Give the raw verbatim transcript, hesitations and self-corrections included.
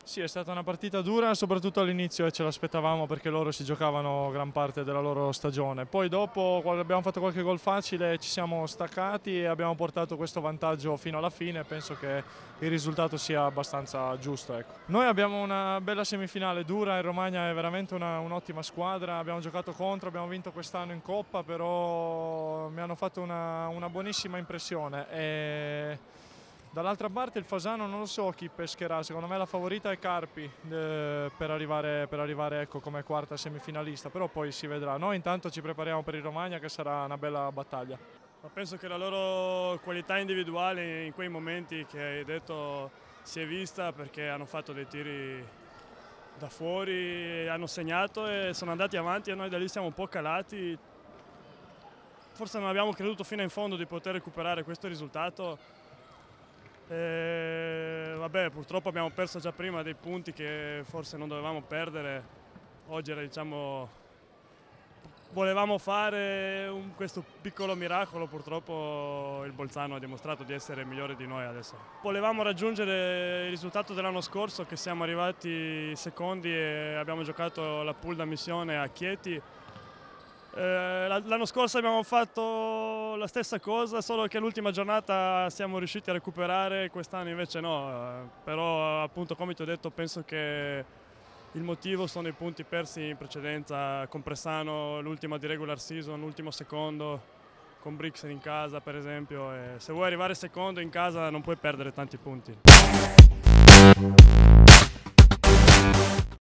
Sì, è stata una partita dura, soprattutto all'inizio e ce l'aspettavamo perché loro si giocavano gran parte della loro stagione. Poi dopo, quando abbiamo fatto qualche gol facile, ci siamo staccati e abbiamo portato questo vantaggio fino alla fine. Penso che il risultato sia abbastanza giusto. Ecco. Noi abbiamo una bella semifinale dura, il Romagna è veramente un'ottima squadra, abbiamo giocato contro, abbiamo vinto quest'anno in Coppa, però mi hanno fatto una, una buonissima impressione. E dall'altra parte il Fasano non lo so chi pescherà, secondo me la favorita è Carpi eh, per arrivare, per arrivare ecco, come quarta semifinalista, però poi si vedrà. Noi intanto ci prepariamo per il Romagna che sarà una bella battaglia. Ma penso che la loro qualità individuale in quei momenti che hai detto si è vista perché hanno fatto dei tiri da fuori, hanno segnato e sono andati avanti e noi da lì siamo un po' calati. Forse non abbiamo creduto fino in fondo di poter recuperare questo risultato. E, vabbè, purtroppo abbiamo perso già prima dei punti che forse non dovevamo perdere. Oggi era, diciamo, volevamo fare un, questo piccolo miracolo, purtroppo il Bolzano ha dimostrato di essere migliore di noi adesso. Volevamo raggiungere il risultato dell'anno scorso, che siamo arrivati secondi e abbiamo giocato la pool da missione a Chieti. Eh, l'anno scorso abbiamo fatto la stessa cosa, solo che l'ultima giornata siamo riusciti a recuperare, quest'anno invece no, eh, però appunto come ti ho detto penso che il motivo sono i punti persi in precedenza con Pressano, l'ultima di regular season, l'ultimo secondo, con Brixen in casa per esempio, e se vuoi arrivare secondo in casa non puoi perdere tanti punti.